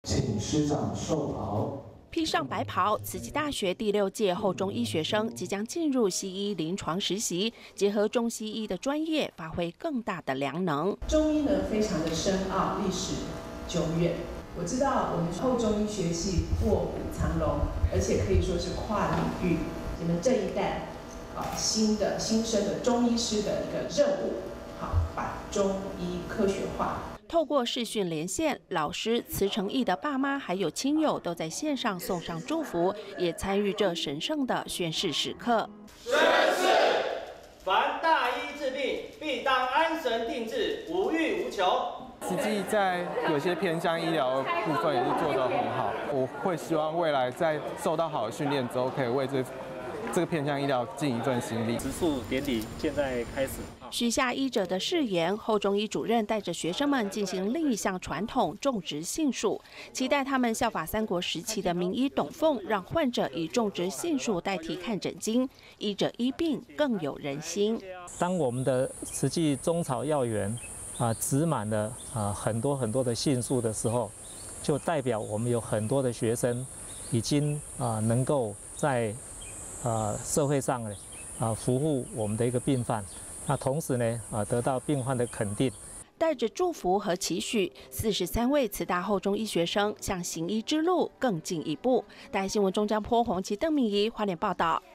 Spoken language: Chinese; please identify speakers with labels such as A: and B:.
A: 请师长授袍。
B: 披上白袍，慈济大学第6届后中医学生即将进入西医临床实习，结合中西医的专业，发挥更大的良能。
C: 中医呢，非常的深奥，历史久远。我知道我们后中医学系卧虎藏龙，而且可以说是跨领域。你们这一代新生的中医师的一个任务，把中医科学化。
B: 透过视讯连线，老师、慈诚义的爸妈还有亲友都在线上送上祝福，也参与这神圣的宣誓时刻。
D: 宣誓：凡大医治病，必当安神定志，无欲无求。
E: 实际在有些偏向医疗的部分也是做得很好，我会希望未来在受到好的训练之后，可以为这个偏向医疗尽一份心力。
F: 植树典礼现在开始。
B: 许下医者的誓言，后中医主任带着学生们进行另一项传统种植杏树，期待他们效法3国时期的名医董奉，让患者以种植杏树代替看诊经，医者医病更有人心。
F: 当我们的实际中草药园植满了很多的杏树的时候，就代表我们有很多的学生已经能够在社会上服务我们的一个病患，那同时呢得到病患的肯定。
B: 带着祝福和期许，43位慈大后中医学生向行医之路更进一步。大新闻钟江坡、黄旗、邓敏仪花莲报道。